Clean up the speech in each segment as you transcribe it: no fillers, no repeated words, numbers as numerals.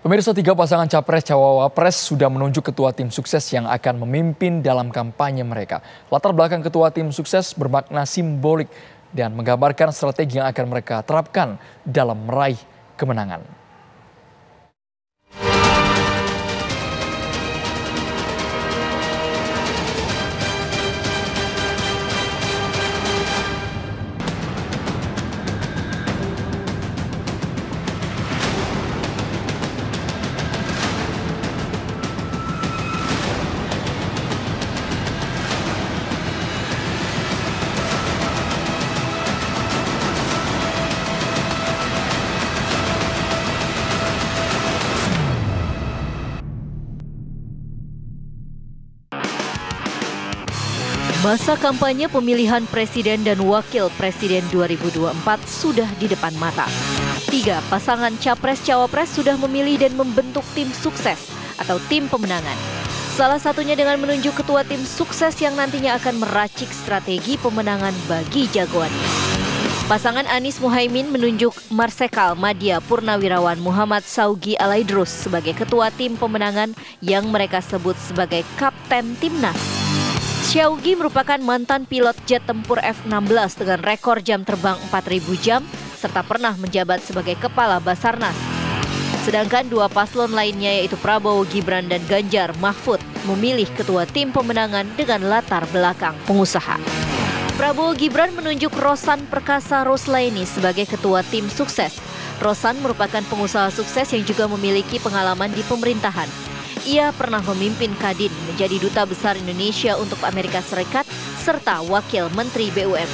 Pemirsa, 3 pasangan Capres-Cawapres sudah menunjuk ketua tim sukses yang akan memimpin dalam kampanye mereka. Latar belakang ketua tim sukses bermakna simbolik dan menggambarkan strategi yang akan mereka terapkan dalam meraih kemenangan. Masa kampanye pemilihan presiden dan wakil presiden 2024 sudah di depan mata. 3 pasangan Capres-Cawapres sudah memilih dan membentuk tim sukses atau tim pemenangan. Salah satunya dengan menunjuk ketua tim sukses yang nantinya akan meracik strategi pemenangan bagi jagoannya. Pasangan Anies Muhaimin menunjuk Marsekal Madya Purnawirawan Muhammad Syawgi Alaidrus sebagai ketua tim pemenangan yang mereka sebut sebagai Kapten Timnas. Syawgi merupakan mantan pilot jet tempur F-16 dengan rekor jam terbang 4.000 jam serta pernah menjabat sebagai kepala Basarnas. Sedangkan 2 paslon lainnya yaitu Prabowo Gibran dan Ganjar Mahfud memilih ketua tim pemenangan dengan latar belakang pengusaha. Prabowo Gibran menunjuk Rosan Perkasa Roslaini sebagai ketua tim sukses. Rosan merupakan pengusaha sukses yang juga memiliki pengalaman di pemerintahan. Ia pernah memimpin Kadin menjadi Duta Besar Indonesia untuk Amerika Serikat serta Wakil Menteri BUMN.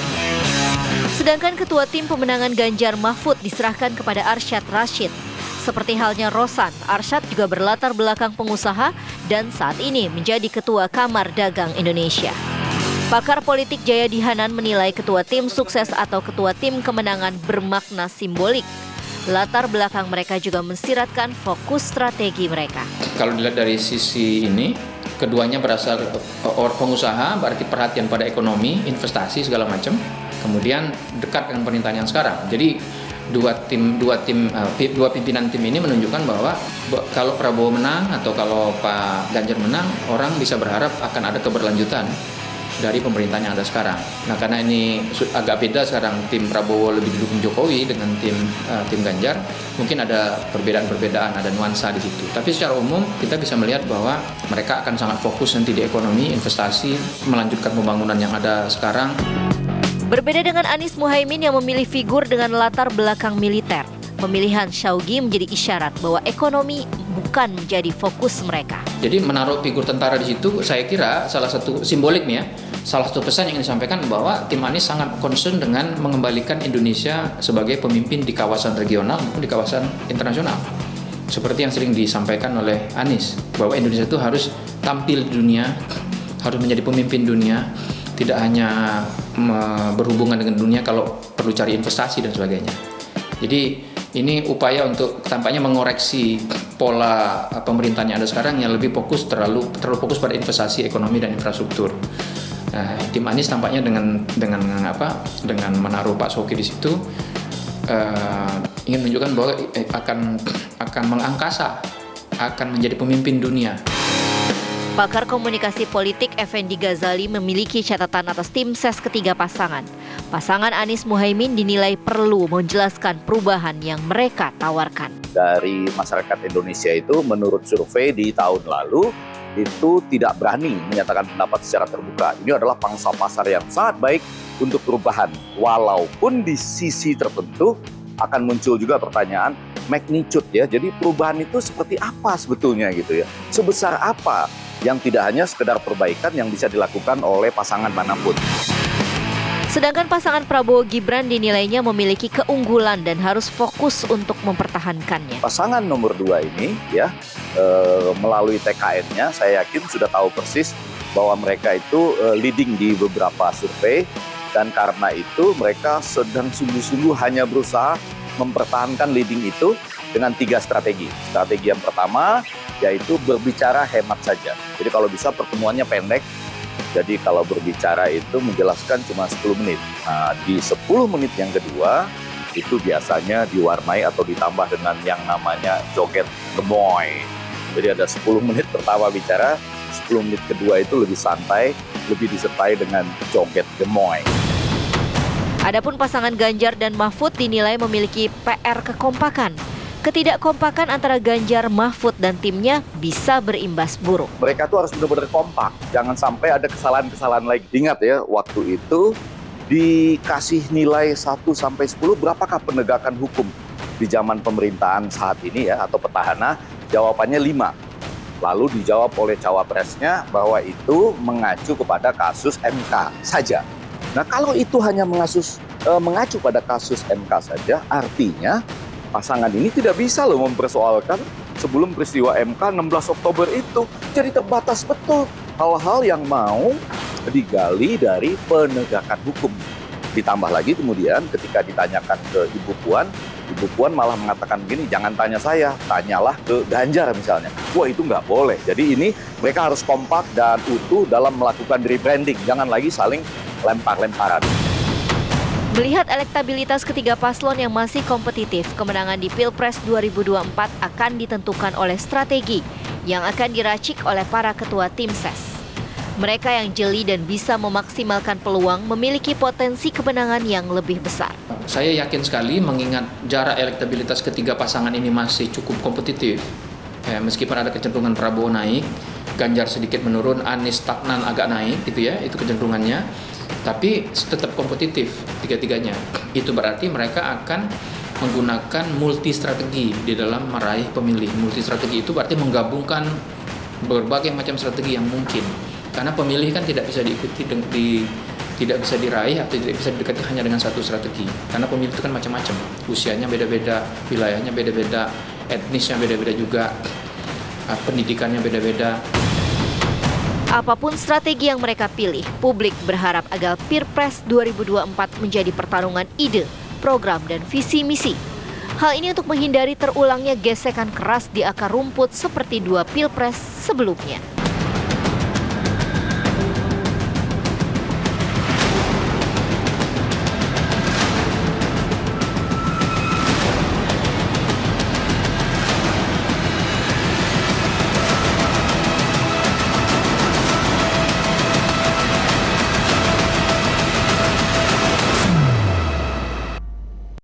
Sedangkan ketua tim pemenangan Ganjar Mahfud diserahkan kepada Arsyad Rashid. Seperti halnya Rosan, Arsyad juga berlatar belakang pengusaha dan saat ini menjadi Ketua Kamar Dagang Indonesia. Pakar politik Jayadi Hanan menilai ketua tim sukses atau ketua tim kemenangan bermakna simbolik. Latar belakang mereka juga mensiratkan fokus strategi mereka. Kalau dilihat dari sisi ini, keduanya berasal pengusaha, berarti perhatian pada ekonomi, investasi segala macam. Kemudian dekat dengan pemerintahan yang sekarang. Jadi dua pimpinan tim ini menunjukkan bahwa kalau Prabowo menang atau kalau Pak Ganjar menang, orang bisa berharap akan ada keberlanjutan dari pemerintahan yang ada sekarang. Nah, karena ini agak beda sekarang, tim Prabowo lebih didukung Jokowi dengan tim Ganjar, mungkin ada perbedaan-perbedaan, ada nuansa di situ. Tapi secara umum kita bisa melihat bahwa mereka akan sangat fokus nanti di ekonomi, investasi, melanjutkan pembangunan yang ada sekarang. Berbeda dengan Anies Muhaimin yang memilih figur dengan latar belakang militer, pemilihan Syawgi menjadi isyarat bahwa ekonomi bukan menjadi fokus mereka. Jadi menaruh figur tentara di situ, saya kira salah satu simbolik nih ya, salah satu pesan yang ingin disampaikan bahwa tim Anies sangat concern dengan mengembalikan Indonesia sebagai pemimpin di kawasan regional maupun di kawasan internasional. Seperti yang sering disampaikan oleh Anies, bahwa Indonesia itu harus tampil di dunia, harus menjadi pemimpin dunia, tidak hanya berhubungan dengan dunia kalau perlu cari investasi dan sebagainya. Jadi ini upaya untuk tampaknya mengoreksi pola pemerintahan yang ada sekarang yang lebih fokus terlalu fokus pada investasi, ekonomi dan infrastruktur. Nah, tim Anies tampaknya dengan menaruh Pak Syawgi di situ ingin menunjukkan bahwa akan mengangkasa, akan menjadi pemimpin dunia. Pakar komunikasi politik Effendi Ghazali memiliki catatan atas tim ses ketiga pasangan. Pasangan Anies Muhaimin dinilai perlu menjelaskan perubahan yang mereka tawarkan. Dari masyarakat Indonesia itu menurut survei di tahun lalu itu tidak berani menyatakan pendapat secara terbuka. Ini adalah pangsa pasar yang sangat baik untuk perubahan. Walaupun di sisi tertentu akan muncul juga pertanyaan magnitude ya. Jadi perubahan itu seperti apa sebetulnya gitu ya. Sebesar apa yang tidak hanya sekedar perbaikan yang bisa dilakukan oleh pasangan manapun. Sedangkan pasangan Prabowo Gibran dinilainya memiliki keunggulan dan harus fokus untuk mempertahankannya. Pasangan nomor 2 ini ya melalui TKN-nya saya yakin sudah tahu persis bahwa mereka itu leading di beberapa survei dan karena itu mereka sedang sungguh-sungguh hanya berusaha mempertahankan leading itu dengan 3 strategi. Strategi yang pertama yaitu berbicara hemat saja. Jadi kalau bisa pertemuannya pendek. Jadi kalau berbicara itu menjelaskan cuma 10 menit. Nah, di 10 menit yang kedua itu biasanya diwarnai atau ditambah dengan yang namanya joget gemoy. Jadi ada 10 menit pertama bicara, 10 menit kedua itu lebih santai, lebih disertai dengan joget gemoy. Adapun pasangan Ganjar dan Mahfud dinilai memiliki PR kekompakan. Ketidakkompakan antara Ganjar, Mahfud, dan timnya bisa berimbas buruk. Mereka tuh harus benar-benar kompak, jangan sampai ada kesalahan-kesalahan lagi. Ingat ya, waktu itu dikasih nilai 1-10, berapakah penegakan hukum di zaman pemerintahan saat ini ya, atau petahana? Jawabannya 5. Lalu dijawab oleh cawapresnya bahwa itu mengacu kepada kasus MK saja. Nah, kalau itu hanya mengacu pada kasus MK saja, artinya pasangan ini tidak bisa loh mempersoalkan sebelum peristiwa MK 16 Oktober itu. Jadi terbatas betul hal-hal yang mau digali dari penegakan hukum. Ditambah lagi kemudian ketika ditanyakan ke Ibu Puan malah mengatakan begini, jangan tanya saya, tanyalah ke Ganjar misalnya. Wah, itu nggak boleh. Jadi ini mereka harus kompak dan utuh dalam melakukan rebranding. Jangan lagi saling lempar-lemparan. Melihat elektabilitas ketiga paslon yang masih kompetitif, kemenangan di Pilpres 2024 akan ditentukan oleh strategi yang akan diracik oleh para ketua tim ses. Mereka yang jeli dan bisa memaksimalkan peluang memiliki potensi kemenangan yang lebih besar. Saya yakin sekali mengingat jarak elektabilitas ketiga pasangan ini masih cukup kompetitif. Meskipun ada kecenderungan Prabowo naik, Ganjar sedikit menurun, Anies stagnan agak naik gitu ya, itu kecenderungannya. Tapi tetap kompetitif tiga-tiganya. Itu berarti mereka akan menggunakan multi strategi di dalam meraih pemilih. Multi strategi itu berarti menggabungkan berbagai macam strategi yang mungkin. Karena pemilih kan tidak bisa diikuti, tidak bisa diraih atau tidak bisa didekati hanya dengan satu strategi. Karena pemilih itu kan macam-macam. Usianya beda-beda, wilayahnya beda-beda, etnisnya beda-beda juga, pendidikannya beda-beda. Apapun strategi yang mereka pilih, publik berharap agar Pilpres 2024 menjadi pertarungan ide, program, dan visi misi. Hal ini untuk menghindari terulangnya gesekan keras di akar rumput seperti 2 Pilpres sebelumnya.